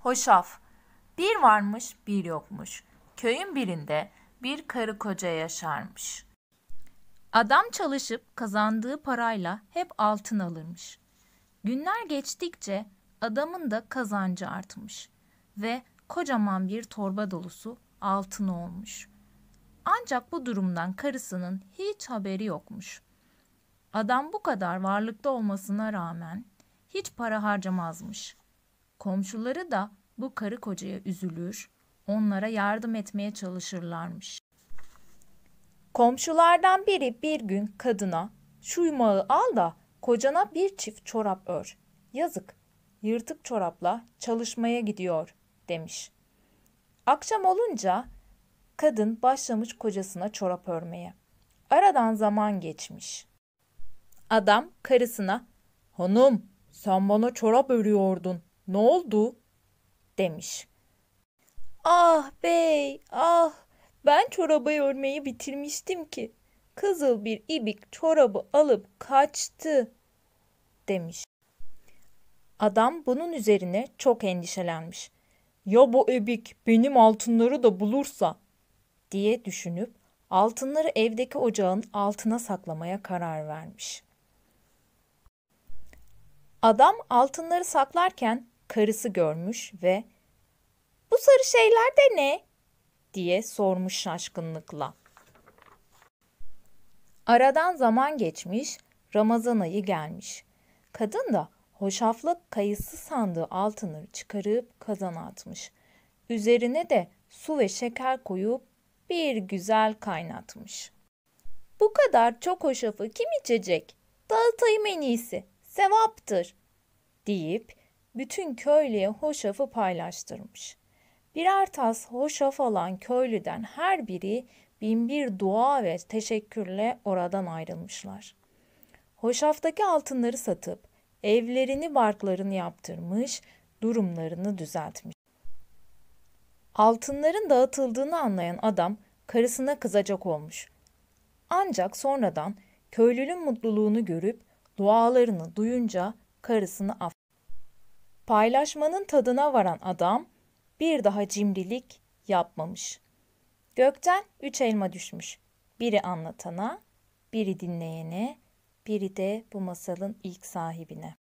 Hoşaf. Bir varmış, bir yokmuş. Köyün birinde bir karı koca yaşarmış. Adam çalışıp kazandığı parayla hep altın alırmış. Günler geçtikçe adamın da kazancı artmış ve kocaman bir torba dolusu altın olmuş. Ancak bu durumdan karısının hiç haberi yokmuş. Adam bu kadar varlıklı olmasına rağmen hiç para harcamazmış. Komşuları da bu karı kocaya üzülür, onlara yardım etmeye çalışırlarmış. Komşulardan biri bir gün kadına "Şu yumağı al da kocana bir çift çorap ör. Yazık, yırtık çorapla çalışmaya gidiyor," demiş. Akşam olunca kadın başlamış kocasına çorap örmeye. Aradan zaman geçmiş. Adam karısına "Hanım, sen bana çorap örüyordun. Ne oldu?" demiş. "Ah bey, ah! Ben çorabı örmeyi bitirmiştim ki. Kızıl bir ibik çorabı alıp kaçtı," demiş. Adam bunun üzerine çok endişelenmiş. "Ya bu ibik benim altınları da bulursa?" diye düşünüp altınları evdeki ocağın altına saklamaya karar vermiş. Adam altınları saklarken karısı görmüş ve "Bu sarı şeyler de ne?" diye sormuş şaşkınlıkla. Aradan zaman geçmiş, Ramazan ayı gelmiş. Kadın da hoşaflı kayısı sandığı altınları çıkarıp kazana atmış. Üzerine de su ve şeker koyup bir güzel kaynatmış. "Bu kadar çok hoşafı kim içecek? Dağıtayım en iyisi, sevaptır," deyip bütün köylüye hoşafı paylaştırmış. Birer tas hoşaf alan köylüden her biri binbir dua ve teşekkürle oradan ayrılmışlar. Hoşaftaki altınları satıp evlerini barklarını yaptırmış, durumlarını düzeltmiş. Altınların dağıtıldığını anlayan adam karısına kızacak olmuş. Ancak sonradan köylünün mutluluğunu görüp dualarını duyunca karısını affetmiş. Paylaşmanın tadına varan adam bir daha cimrilik yapmamış. Gökten 3 elma düşmüş. Biri anlatana, biri dinleyene, biri de bu masalın ilk sahibine.